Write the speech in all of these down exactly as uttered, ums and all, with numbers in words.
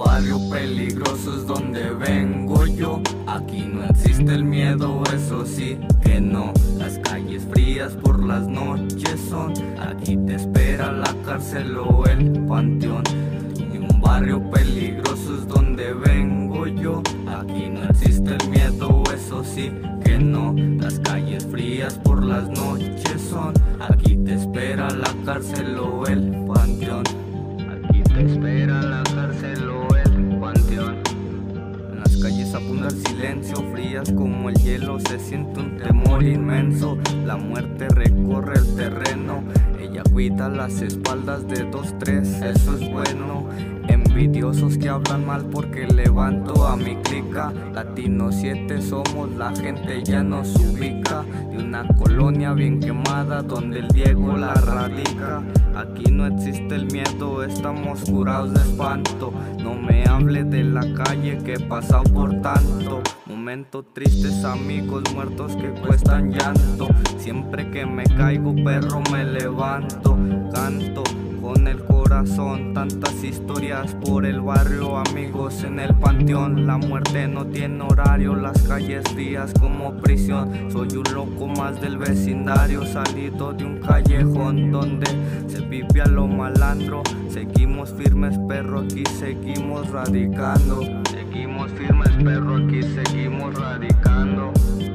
Barrio peligroso es donde vengo yo. Aquí no existe el miedo, eso sí que no. Las calles frías por las noches son. Aquí te espera la cárcel o el panteón. Y un barrio peligroso es donde vengo yo. Aquí no existe el miedo, eso sí que no. Las calles frías por las noches son. Aquí te espera la cárcel o el panteón. Aquí te espera la cárcel o el panteón. En las calles abunda el silencio, frías como el hielo, se siente un temor inmenso. La muerte recorre el terreno, ella cuida las espaldas de dos, tres, eso es bueno. Envidiosos que hablan mal porque levanto a mi clica. Latino siete somos, la gente ya nos ubica. De una colonia bien quemada donde el Diego la radica. Aquí no existe el miedo, estamos curados de espanto. No me hable de la calle que he pasado por tanto. Momentos tristes, amigos muertos que cuestan llanto. Siempre que me caigo, perro, me levanto. Canto con el corazón, tantas historias por el barrio, amigos en el panteón. La muerte no tiene horario, las calles frías como prisión. Soy un loco más del vecindario, salido de un callejón donde se vive a lo malandro. Seguimos firmes, perro, aquí seguimos radicando. Seguimos firmes, perro, aquí seguimos radicando.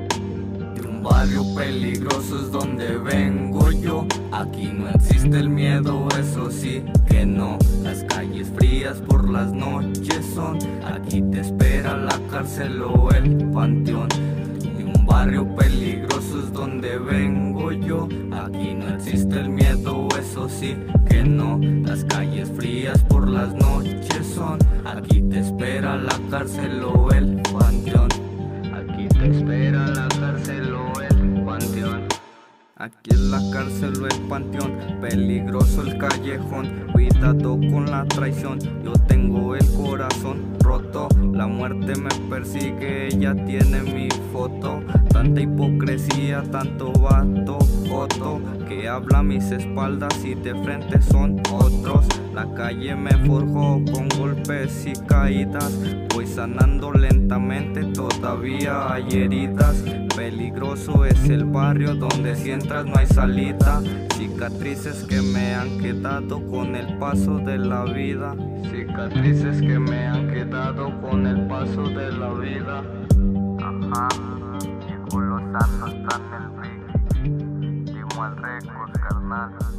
Barrio peligroso es donde vengo yo. Aquí no existe el miedo, eso sí que no. Las calles frías por las noches son. Aquí te espera la cárcel o el panteón. Y un barrio peligroso es donde vengo yo. Aquí no existe el miedo, eso sí que no. Las calles frías por las noches son. Aquí te espera la cárcel o el panteón. Aquí te espera la cárcel o el panteón. Aquí es la cárcel o el panteón, peligroso el callejón. Cuidado con la traición, yo tengo el corazón roto. La muerte me persigue, ella tiene mi foto. Tanta hipocresía, tanto vato joto que habla a mis espaldas y de frente son otros. La calle me forjó con golpes y caídas, voy sanando lentamente, todavía hay heridas. Peligroso es el barrio donde si entras no hay salida. Cicatrices que me han quedado con el paso de la vida. Cicatrices que me han quedado con el paso de la vida. Ajá, llegó Lozano, está en el ring. Dimo al récord, carnal.